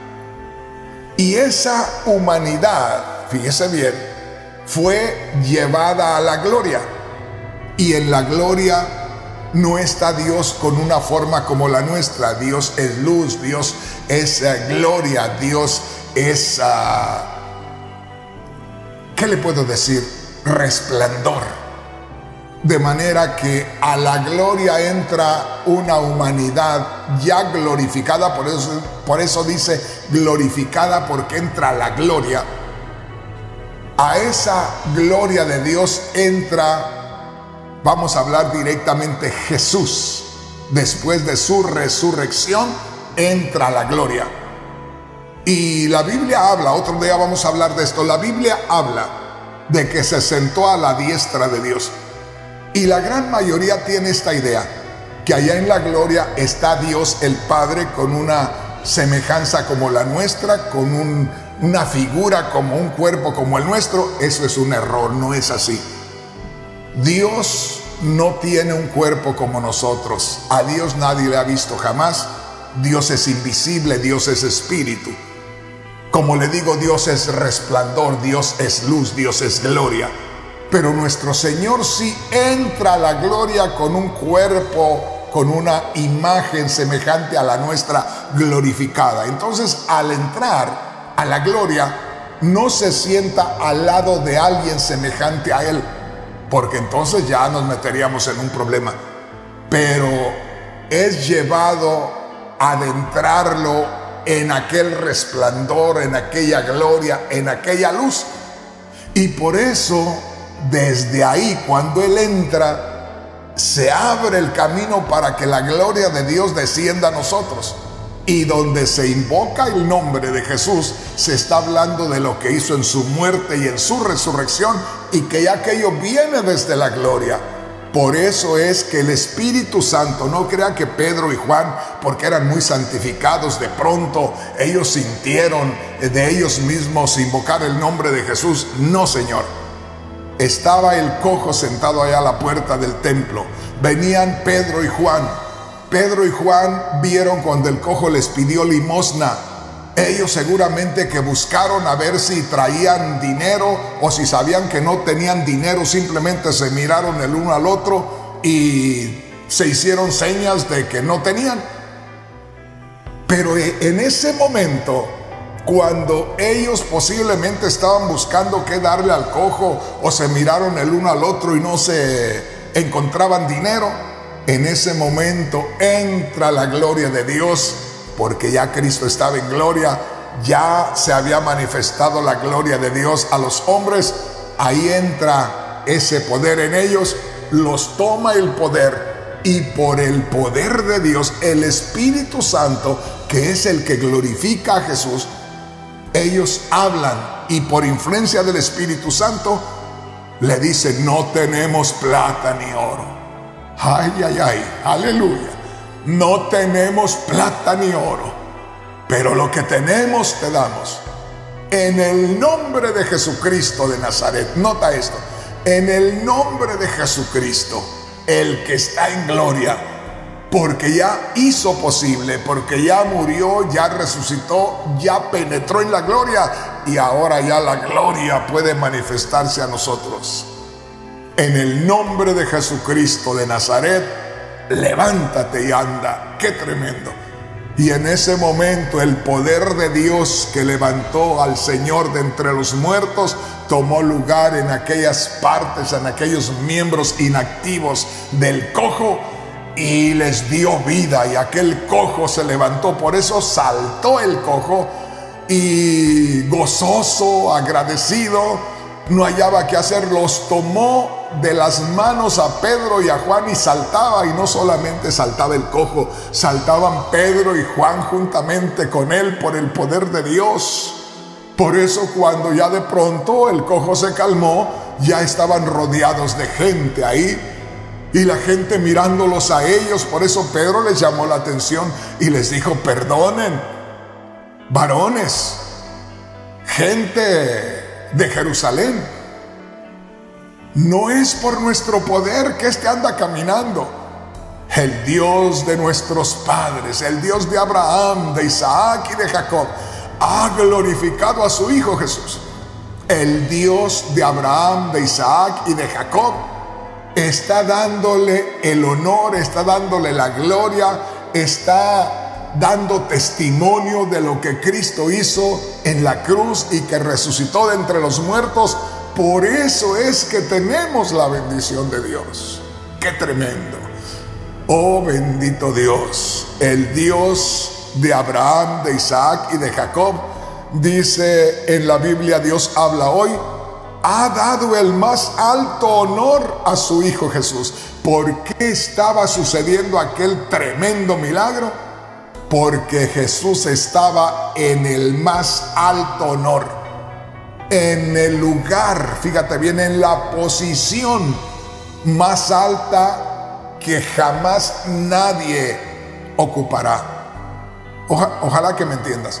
[SPEAKER 2] Y esa humanidad, fíjese bien, fue llevada a la gloria. Y en la gloria no está Dios con una forma como la nuestra. Dios es luz, Dios es gloria, Dios es, ¿qué le puedo decir? Resplandor. De manera que a la gloria entra una humanidad ya glorificada, por eso dice glorificada, porque entra la gloria. A esa gloria de Dios entra, vamos a hablar directamente, Jesús. Después de su resurrección entra la gloria. Y la Biblia habla, otro día vamos a hablar de esto, la Biblia habla de que se sentó a la diestra de Dios. Y la gran mayoría tiene esta idea, que allá en la gloria está Dios el Padre con una semejanza como la nuestra, con una figura como un cuerpo como el nuestro. Eso es un error, no es así. Dios no tiene un cuerpo como nosotros. A Dios nadie le ha visto jamás. Dios es invisible, Dios es espíritu. Como le digo, Dios es resplandor, Dios es luz, Dios es gloria. Pero nuestro Señor sí entra a la gloria con un cuerpo, con una imagen semejante a la nuestra glorificada. Entonces, al entrar a la gloria, no se sienta al lado de alguien semejante a Él, porque entonces ya nos meteríamos en un problema. Pero es llevado a adentrarlo en aquel resplandor, en aquella gloria, en aquella luz. Y por eso, desde ahí, cuando Él entra, se abre el camino para que la gloria de Dios descienda a nosotros. Y donde se invoca el nombre de Jesús, se está hablando de lo que hizo en su muerte y en su resurrección, y que ya aquello viene desde la gloria. Por eso es que el Espíritu Santo, no crea que Pedro y Juan, porque eran muy santificados, de pronto ellos sintieron de ellos mismos invocar el nombre de Jesús. No, Señor. Estaba el cojo sentado allá a la puerta del templo. Venían Pedro y Juan. Pedro y Juan vieron cuando el cojo les pidió limosna. Ellos seguramente que buscaron a ver si traían dinero, o si sabían que no tenían dinero, simplemente se miraron el uno al otro y se hicieron señas de que no tenían. Pero en ese momento, cuando ellos posiblemente estaban buscando qué darle al cojo, o se miraron el uno al otro y no se encontraban dinero, en ese momento entra la gloria de Dios, porque ya Cristo estaba en gloria, ya se había manifestado la gloria de Dios a los hombres. Ahí entra ese poder en ellos los toma el poder, y por el poder de Dios, el Espíritu Santo, que es el que glorifica a Jesús, ellos hablan y por influencia del Espíritu Santo le dicen: no tenemos plata ni oro. Ay, ay, ay, aleluya. No tenemos plata ni oro, pero lo que tenemos te damos. En el nombre de Jesucristo de Nazaret, nota esto, en el nombre de Jesucristo, el que está en gloria, porque ya hizo posible, porque ya murió, ya resucitó, ya penetró en la gloria, y ahora ya la gloria puede manifestarse a nosotros. En el nombre de Jesucristo de Nazaret, levántate y anda. ¡Qué tremendo! Y en ese momento el poder de Dios que levantó al Señor de entre los muertos tomó lugar en aquellas partes, en aquellos miembros inactivos del cojo, y les dio vida, y aquel cojo se levantó. Por eso saltó el cojo y gozoso, agradecido, no hallaba qué hacer, los tomó de las manos a Pedro y a Juan y saltaba. Y no solamente saltaba el cojo, saltaban Pedro y Juan juntamente con él por el poder de Dios. Por eso cuando ya de pronto el cojo se calmó, ya estaban rodeados de gente ahí, y la gente mirándolos a ellos. Por eso Pedro les llamó la atención y les dijo: perdonen, varones, gente de Jerusalén, no es por nuestro poder que anda caminando. El Dios de nuestros padres, el Dios de Abraham, de Isaac y de Jacob, ha glorificado a su Hijo Jesús. El Dios de Abraham, de Isaac y de Jacob está dándole el honor, está dándole la gloria, está dando testimonio de lo que Cristo hizo en la cruz y que resucitó de entre los muertos. Por eso es que tenemos la bendición de Dios. ¡Qué tremendo! Oh, bendito Dios, el Dios de Abraham, de Isaac y de Jacob. Dice en la Biblia, Dios habla hoy, ha dado el más alto honor a su Hijo Jesús. ¿Por qué estaba sucediendo aquel tremendo milagro? Porque Jesús estaba en el más alto honor, en el lugar, fíjate bien, en la posición más alta que jamás nadie ocupará. Ojalá que me entiendas.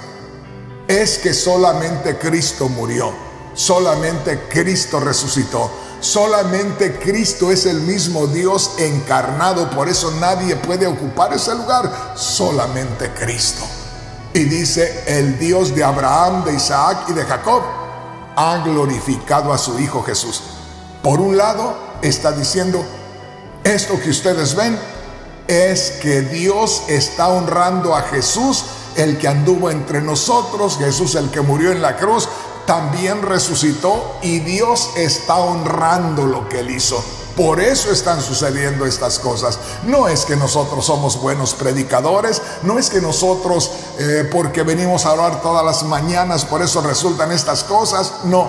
[SPEAKER 2] Es que solamente Cristo murió, solamente Cristo resucitó, solamente Cristo es el mismo Dios encarnado. Por eso nadie puede ocupar ese lugar, solamente Cristo. Y dice: el Dios de Abraham, de Isaac y de Jacob ha glorificado a su Hijo Jesús. Por un lado está diciendo: esto que ustedes ven es que Dios está honrando a Jesús, el que anduvo entre nosotros, Jesús el que murió en la cruz, también resucitó, y Dios está honrando lo que Él hizo. Por eso están sucediendo estas cosas. No es que nosotros somos buenos predicadores, no es que nosotros porque venimos a orar todas las mañanas, por eso resultan estas cosas. No,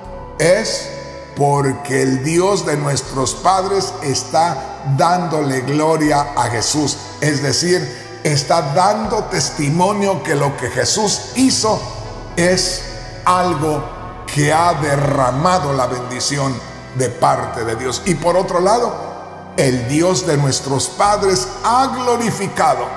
[SPEAKER 2] es porque el Dios de nuestros padres está dándole gloria a Jesús. Es decir, está dando testimonio que lo que Jesús hizo es algo que ha derramado la bendición de parte de Dios. Y por otro lado, el Dios de nuestros padres ha glorificado,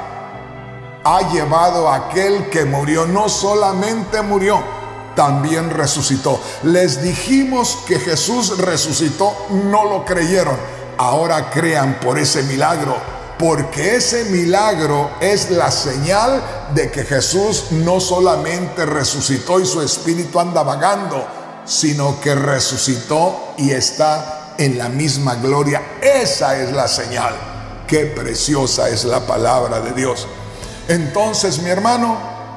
[SPEAKER 2] ha llevado a aquel que murió. No solamente murió, también resucitó. Les dijimos que Jesús resucitó, no lo creyeron. Ahora crean por ese milagro, porque ese milagro es la señal de que Jesús no solamente resucitó y su espíritu anda vagando, sino que resucitó y está en la misma gloria. Esa es la señal. Qué preciosa es la palabra de Dios. Entonces, mi hermano,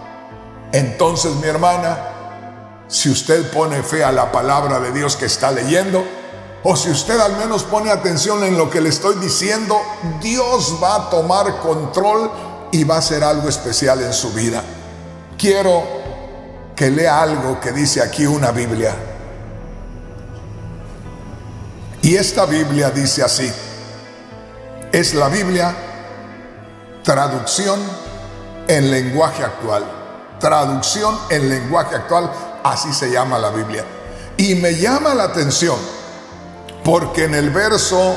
[SPEAKER 2] entonces, mi hermana, si usted pone fe a la palabra de Dios que está leyendo, o si usted al menos pone atención en lo que le estoy diciendo, Dios va a tomar control y va a hacer algo especial en su vida. Quiero que lea algo que dice aquí una Biblia. Y esta Biblia dice así. Es la Biblia, traducción en lenguaje actual. Traducción en lenguaje actual, así se llama la Biblia. Y me llama la atención porque en el verso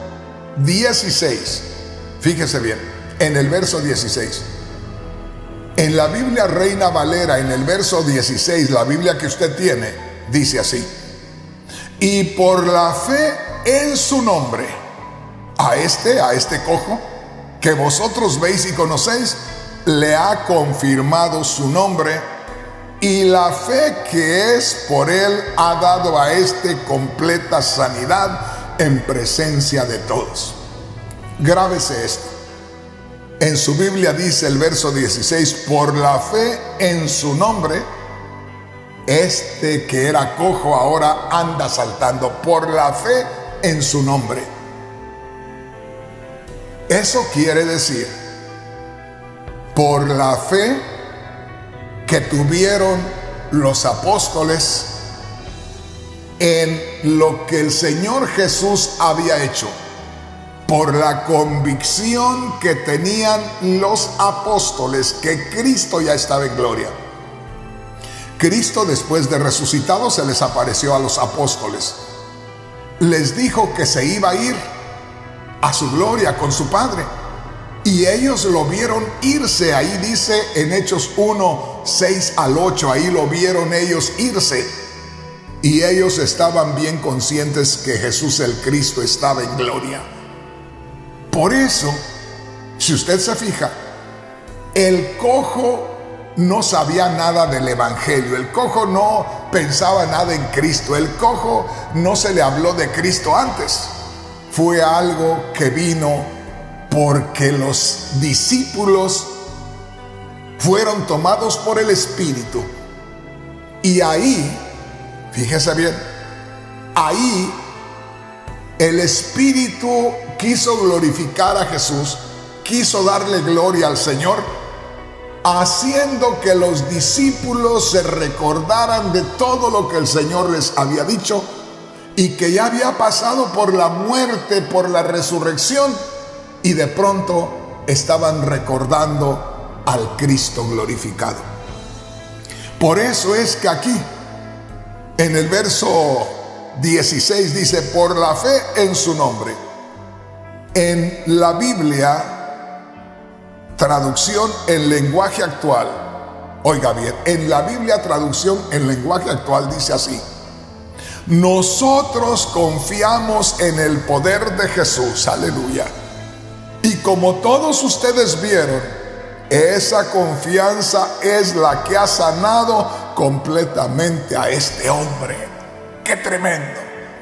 [SPEAKER 2] 16, fíjese bien, en el verso 16, en la Biblia Reina Valera, en el verso 16, la Biblia que usted tiene, dice así: y por la fe en su nombre, a este cojo, que vosotros veis y conocéis, le ha confirmado su nombre, y la fe que es por él ha dado a este completa sanidad en presencia de todos. Grábese esto. En su Biblia dice el verso 16, por la fe en su nombre, este que era cojo ahora anda saltando. Por la fe en su nombre. Eso quiere decir, por la fe que tuvieron los apóstoles en lo que el Señor Jesús había hecho, por la convicción que tenían los apóstoles que Cristo ya estaba en gloria. Cristo, después de resucitado, se les apareció a los apóstoles. Les dijo que se iba a ir a su gloria con su Padre. Y ellos lo vieron irse. Ahí dice en Hechos 1, 6 al 8, ahí lo vieron ellos irse. Y ellos estaban bien conscientes que Jesús el Cristo estaba en gloria. Por eso, si usted se fija, el cojo no sabía nada del evangelio. El cojo no pensaba nada en Cristo. El cojo no se le habló de Cristo antes. Fue algo que vino porque los discípulos fueron tomados por el Espíritu. Y ahí, fíjese bien, ahí el Espíritu quiso glorificar a Jesús, quiso darle gloria al Señor, haciendo que los discípulos se recordaran de todo lo que el Señor les había dicho y que ya había pasado por la muerte, por la resurrección, y de pronto estaban recordando al Cristo glorificado. Por eso es que aquí, en el verso 16 dice, por la fe en su nombre. En la Biblia, traducción en lenguaje actual, oiga bien, en la Biblia traducción en lenguaje actual dice así: nosotros confiamos en el poder de Jesús, aleluya. Y como todos ustedes vieron, esa confianza es la que ha sanado completamente a este hombre. ¡Qué tremendo!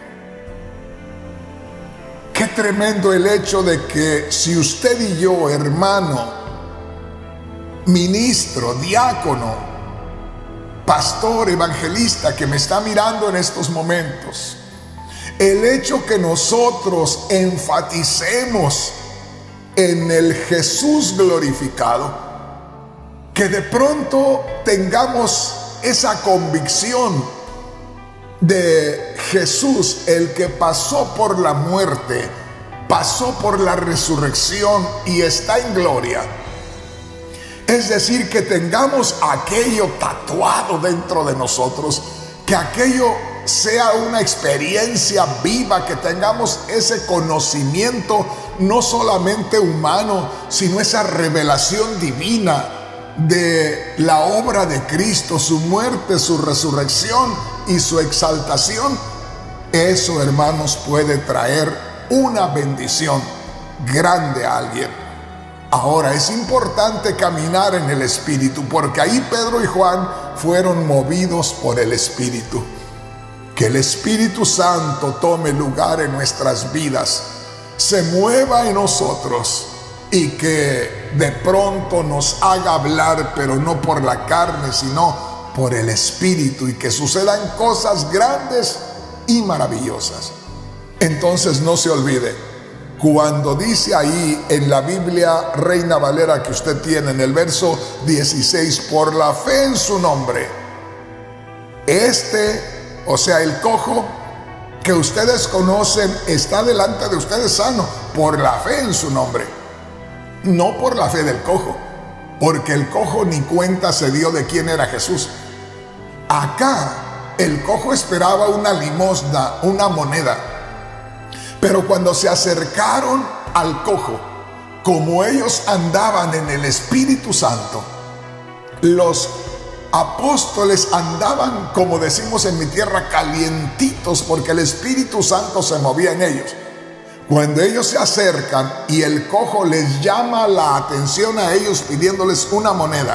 [SPEAKER 2] ¡Qué tremendo el hecho de que si usted y yo, hermano, ministro, diácono, pastor, evangelista que me está mirando en estos momentos, el hecho que nosotros enfaticemos en el Jesús glorificado, que de pronto tengamos esa convicción de Jesús, el que pasó por la muerte, pasó por la resurrección y está en gloria. Es decir, que tengamos aquello tatuado dentro de nosotros, que aquello sea una experiencia viva, que tengamos ese conocimiento no solamente humano, sino esa revelación divina de la obra de Cristo, su muerte, su resurrección y su exaltación. Eso, hermanos, puede traer una bendición grande a alguien. Ahora, es importante caminar en el Espíritu, porque ahí Pedro y Juan fueron movidos por el Espíritu. Que el Espíritu Santo tome lugar en nuestras vidas, se mueva en nosotros y que de pronto nos haga hablar, pero no por la carne, sino por el Espíritu, y que sucedan cosas grandes y maravillosas. Entonces no se olvide, cuando dice ahí en la Biblia Reina Valera que usted tiene en el verso 16, por la fe en su nombre, o sea, el cojo, que ustedes conocen está delante de ustedes sano por la fe en su nombre, no por la fe del cojo, porque el cojo ni cuenta se dio de quién era Jesús. Acá el cojo esperaba una limosna, una moneda, pero cuando se acercaron al cojo, como ellos andaban en el Espíritu Santo, los apóstoles andaban, como decimos en mi tierra, calientitos, porque el Espíritu Santo se movía en ellos. Cuando ellos se acercan y el cojo les llama la atención a ellos pidiéndoles una moneda,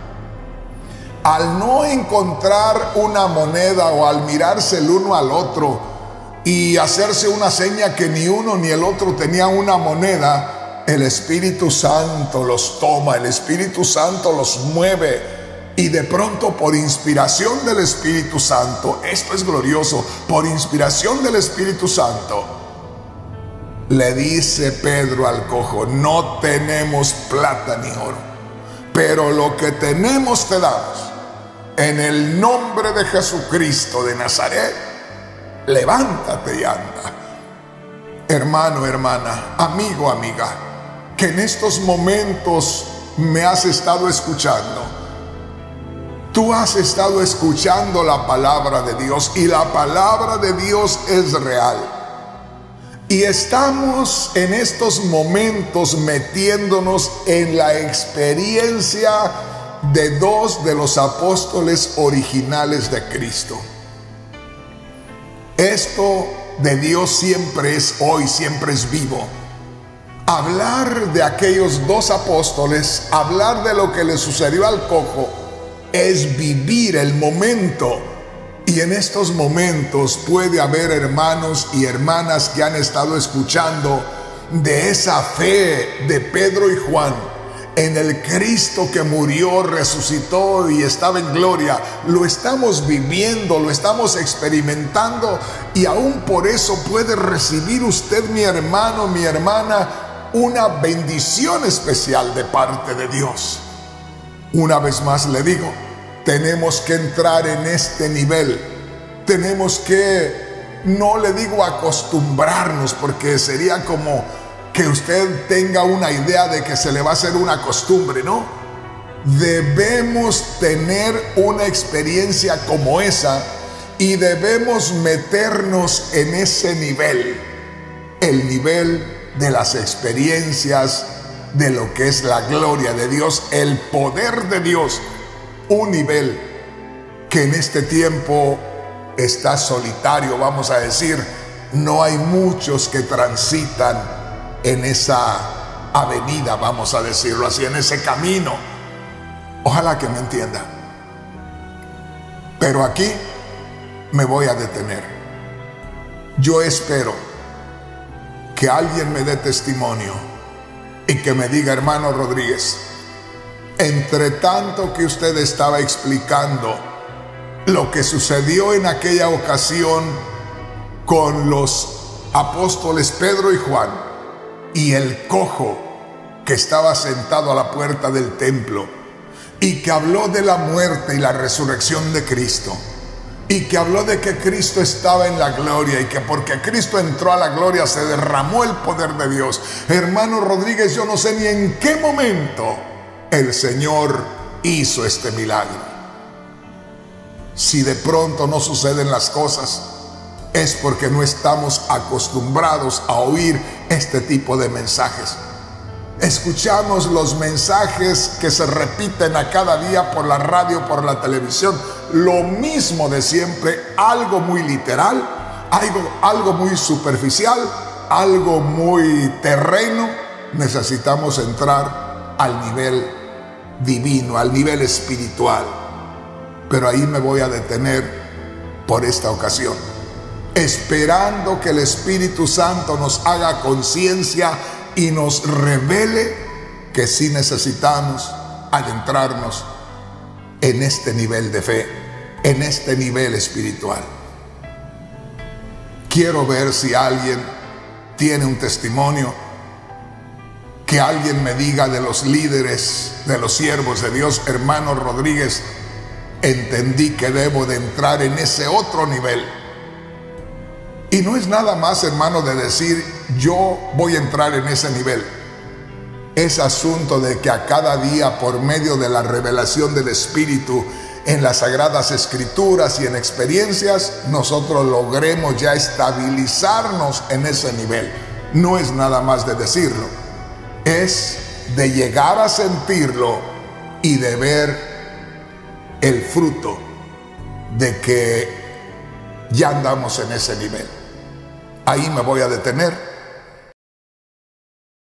[SPEAKER 2] al no encontrar una moneda o al mirarse el uno al otro y hacerse una seña que ni uno ni el otro tenía una moneda, el Espíritu Santo los toma, el Espíritu Santo los mueve. Y de pronto, por inspiración del Espíritu Santo, esto es glorioso, por inspiración del Espíritu Santo, le dice Pedro al cojo: no tenemos plata ni oro, pero lo que tenemos te damos. En el nombre de Jesucristo de Nazaret, levántate y anda. Hermano, hermana, amigo, amiga, que en estos momentos me has estado escuchando. Tú has estado escuchando la palabra de Dios y la palabra de Dios es real. Y estamos en estos momentos metiéndonos en la experiencia de dos de los apóstoles originales de Cristo. Esto de Dios siempre es hoy, siempre es vivo. Hablar de aquellos dos apóstoles, hablar de lo que le sucedió al cojo, es vivir el momento. Y en estos momentos puede haber hermanos y hermanas que han estado escuchando de esa fe de Pedro y Juan en el Cristo que murió, resucitó y estaba en gloria. Lo estamos viviendo, lo estamos experimentando, y aún por eso puede recibir usted, mi hermano, mi hermana, una bendición especial de parte de Dios. Una vez más le digo, tenemos que entrar en este nivel. Tenemos que, no le digo acostumbrarnos, porque sería como que usted tenga una idea de que se le va a hacer una costumbre, ¿no? Debemos tener una experiencia como esa y debemos meternos en ese nivel, el nivel de las experiencias de lo que es la gloria de Dios, el poder de Dios, un nivel que en este tiempo está solitario, vamos a decir. No hay muchos que transitan en esa avenida, vamos a decirlo así, en ese camino. Ojalá que me entienda. Pero aquí me voy a detener. Yo espero que alguien me dé testimonio y que me diga: hermano Rodríguez, entre tanto que usted estaba explicando lo que sucedió en aquella ocasión con los apóstoles Pedro y Juan y el cojo que estaba sentado a la puerta del templo, y que habló de la muerte y la resurrección de Cristo, y que habló de que Cristo estaba en la gloria y que porque Cristo entró a la gloria se derramó el poder de Dios. Hermano Rodríguez, yo no sé ni en qué momento el Señor hizo este milagro. Si de pronto no suceden las cosas, es porque no estamos acostumbrados a oír este tipo de mensajes. Escuchamos los mensajes que se repiten a cada día por la radio, por la televisión, lo mismo de siempre, algo muy literal, algo muy superficial, algo muy terreno. Necesitamos entrar al nivel divino, al nivel espiritual. Pero ahí me voy a detener por esta ocasión, esperando que el Espíritu Santo nos haga conciencia y nos revele que sí necesitamos adentrarnos en este nivel de fe, en este nivel espiritual. Quiero ver si alguien tiene un testimonio, que alguien me diga de los líderes, de los siervos de Dios: hermano Rodríguez, entendí que debo de entrar en ese otro nivel. Y no es nada más, hermano, de decir yo voy a entrar en ese nivel. Es asunto de que a cada día, por medio de la revelación del Espíritu en las Sagradas Escrituras y en experiencias, nosotros logremos ya estabilizarnos en ese nivel. No es nada más de decirlo, es de llegar a sentirlo y de ver el fruto de que ya andamos en ese nivel. Ahí me voy a detener.